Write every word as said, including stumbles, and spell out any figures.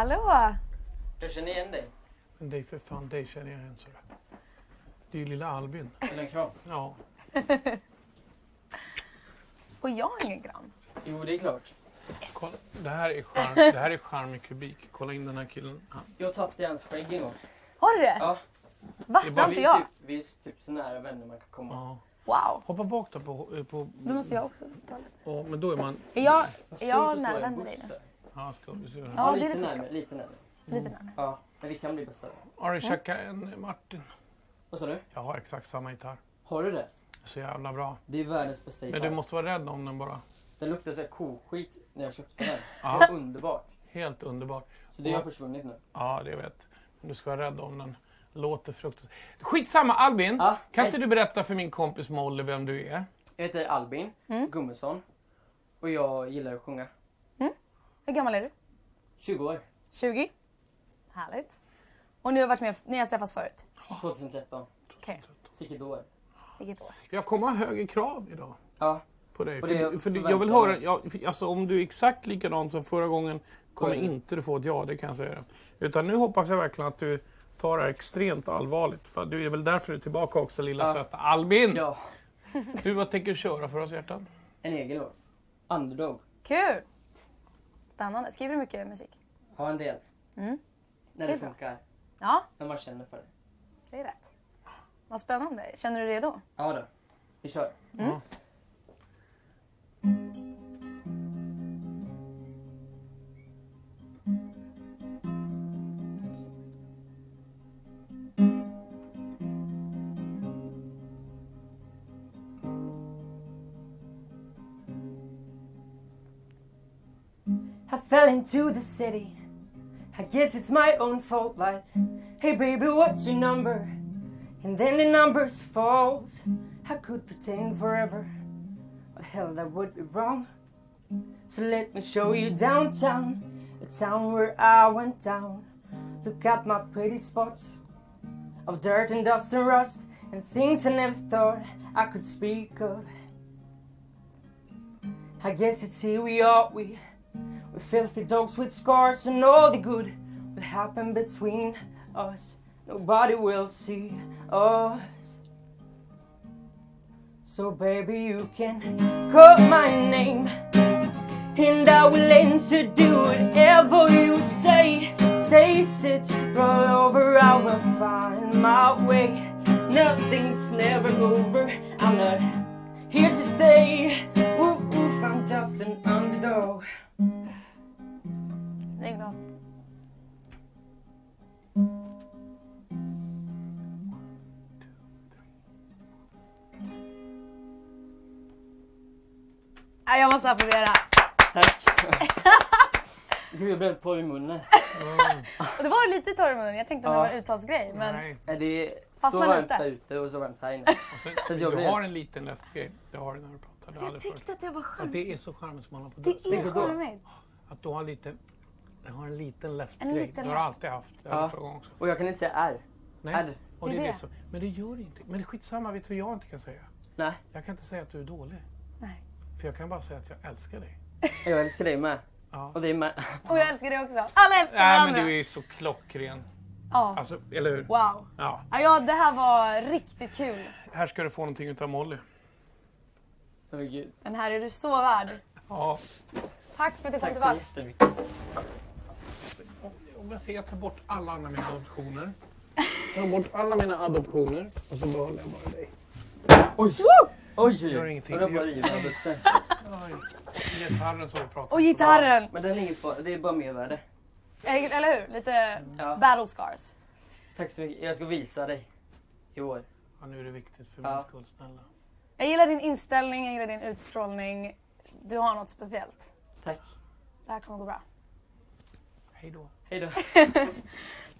Hallå! Jag känner igen dig. Men dig för fan, dig känner jag igen så. Det är ju lilla Albin. Eller en kram. Ja. Och jag har ingen grann. Jo, det är klart. Kolla, det här är charm, det här är charm i kubik. Kolla in den här killen. Ja. Jag har tagit i hans skägg en gång. Har du det? Ja. Va? Det är Det bara har Vi inte är jag. typ, vi är typ så nära vänner man kan komma. Ja. Wow. Hoppa bak då på... på Då måste jag också ta lite. Ja, men då är man... Är jag, Fast är jag inte så närvarande i dig nu? bussen. Ja, ska vi se. Ja, Ja, det är lite lite närmare, lite närmare. Lite närmare. Ja, men vi kan bli bästa vänner. Har du checkat en Martin? Vad sa du? Jag har exakt samma gitarr. Har du det? Så jävla bra. Det är världens bästa gitarr. Men du måste vara rädd om den bara. Den luktar så här koskit när jag köpte den. Ja. Det var underbart. Helt underbart. Så det har försvunnit nu. Ja, det vet. Men du ska vara rädd om den. Låter fruktansvärt. Skitsamma Albin! Ja, Kan hej. inte du berätta för min kompis Molly vem du är? Jag heter Albin Mm. Gummesson. Och jag gillar att sjunga. Hur gammal är du? tjugo år. tjugo? Härligt. Och ni har varit med, ni har träffats förut? tjugohundratretton. Okej. Vilket år. Vilket år? Jag kommer ha högre krav idag Ja. på dig. Och För, det du- för du- förväntar jag vill jag höra, mig. jag, för- alltså om du är exakt likadan som förra gången kommer Vad är det? inte du få ett ja, det kan jag säga. Utan nu hoppas jag verkligen att du tar det här extremt allvarligt. För du är väl därför du är tillbaka också, lilla Ja. söta Albin. Ja. Du, vad tänker du köra för oss hjärtan? En egen låt. Underdog. Kul! Spännande. Skriver du mycket musik? Ha en del. Mm. När Det det är bra. funkar. Ja, När man känner för det. det är rätt. Vad spännande. Känner du dig redo? Ja då. Vi kör. Mm. Ja. I fell into the city. I guess it's my own fault. Like, hey baby, what's your number? And then the numbers falls. I could pretend forever, but hell, that would be wrong. So let me show you downtown, the town where I went down. Look at my pretty spots of dirt and dust and rust, and things I never thought I could speak of. I guess it's here we are, we We're filthy dogs with scars, and all the good will happen between us. Nobody will see us. So baby, you can call my name, and I will answer, do whatever you say. Stay, sit, roll over, I will find my way. Nothing's never over, I'm not here to stay. Oof, oof, I'm just an underdog. Snygg låt. Nej, jag måste applådera. Tack. Gud, jag blev torr i munnen. Och det var lite torr i munnen. Jag tänkte att det Ja. var en uttalsgrej. Men Nej. Nej, det är Fast så man varmt lite. där ute och så varmt här inne. Och sen, Så jag du blev- har en liten läspgrej. Det har du när du pratar. Det har jag aldrig tyckte förut. att det var Ja, skönt. det är så charmigt som man har på Det dörren. är Vilket då? charmigt. Att du har lite... Du har en liten En läspgrej. liten Du har läsp. alltid haft. Det Ja. ja. förra gången också. Och jag kan inte säga R. Nej. R. Och det Det är är det. det. Så. Men det gör inte. Men det är skitsamma. Vet du vad jag inte kan säga? Nej, Jag kan inte säga att du är dålig. Nej. För jag kan bara säga att jag älskar dig. jag älskar dig med. Ja. Och dig med. Och jag älskar det också. Alla älskar Nej, varandra. men du är så klockren. Ja. Alltså, eller hur? Wow. Ja. Ja, ja, det här var riktigt kul. Här ska du få någonting utav Molly. Åh gud. Den här är du så värd. Ja. Tack för att du kom Tack så tillbaka. jättemycket. Om jag säger att ta bort alla andra mina adoptioner. Ta bort alla mina adoptioner. Och så behåller jag bara dig. Oj! Woo! Oj, Gör oj, ingenting. oj. Jag bara river bussen. Oj. Gitarren som vi pratade Och gitarren. Men den är inget fara, det är bara mervärde. Eh, Eller hur? Lite Ja. battle scars. Tack så mycket. Jag ska visa dig i år. Ja, nu är det viktigt för Ja. min skull, snälla. Jag gillar din inställning, jag gillar din utstrålning. Du har något speciellt. Tack. Det här kommer gå bra. Hej då. Hej då.